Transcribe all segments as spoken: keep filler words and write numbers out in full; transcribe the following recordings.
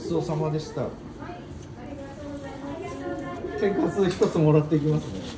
ちそうさまでした。天かす一つもらっていきますね。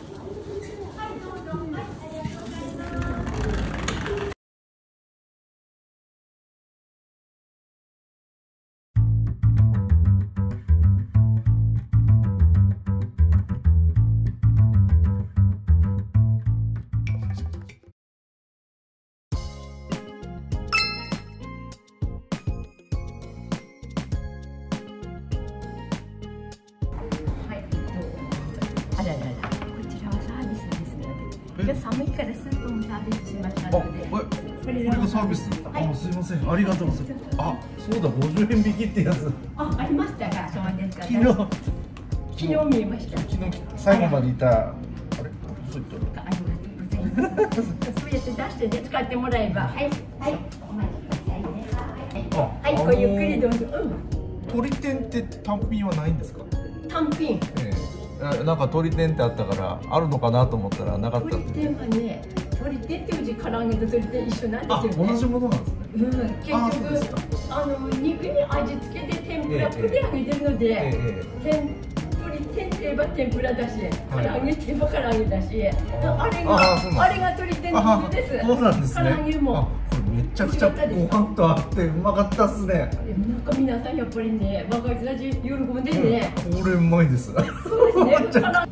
あららら、こちらはサービスですので、今日寒いからスープもサービスしましたので。 これがサービス。あ、すいません、ありがとうございます。あ、そうだ、ごじゅうえん引きってやつ。 あ、ありましたか、そうですか。 昨日、 昨日見えました。 昨日最後までいた。あれ、そういった。 ありがとうございます。そうやって出してね、使ってもらえば、はい、はい、お待ちくださいね。はい、はい、ごゆっくりどうぞ。うん。 鳥天って単品はないんですか？ 単品。 ええ、なんか鳥天ってあったからあるのかなと思ったらなかった。 鳥天はね、鳥天ってうち唐揚げと鳥天一緒なんですよね。 同じものなんですね。 うん、結局あの肉に味付けで天ぷらっぽで揚げてるので、天鳥天って言えば天ぷらだし、唐揚げって言えば唐揚げだし、あれがあれが鳥天の具です。 そうなんですね。 唐揚げも。 めちゃくちゃご飯とあってうまかったっすね。 なんか皆さんやっぱりね、若い人たち喜んでね。 これうまいです。 そうですね。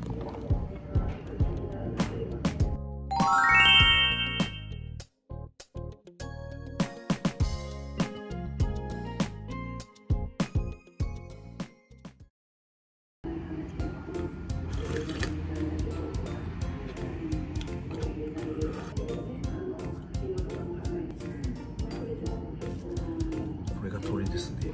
これが鳥ですね。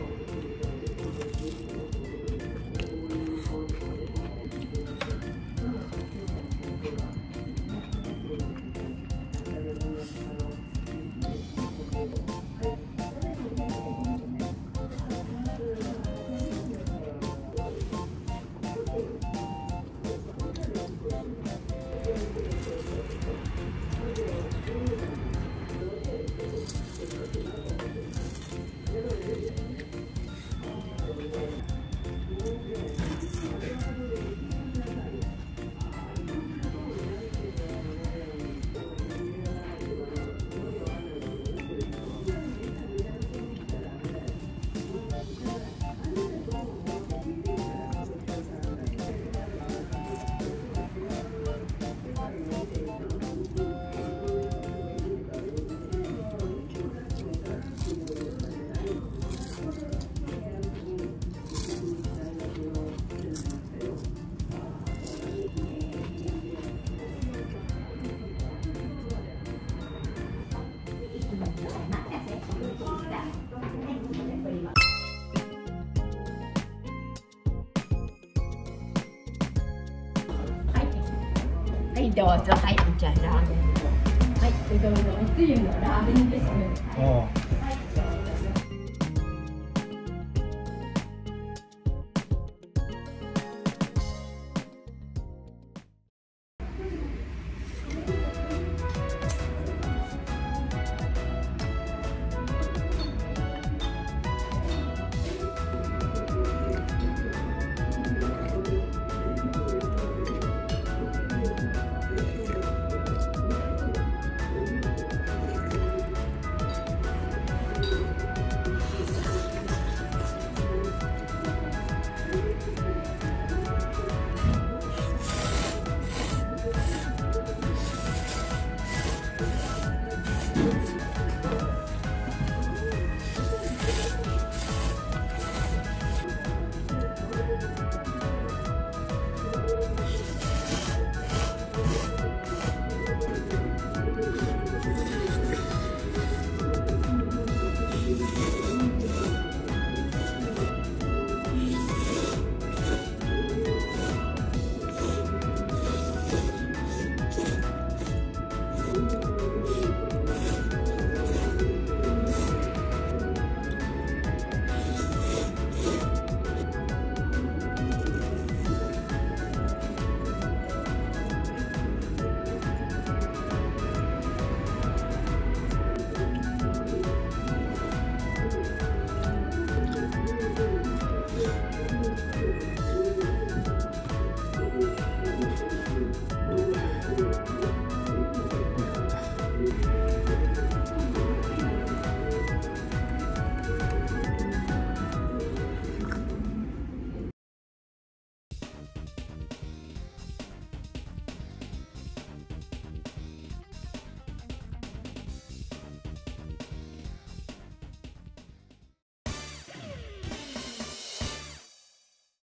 はい、どうぞ。はい、じゃあラーメン。はい、うどんのおつゆのラーメンですね。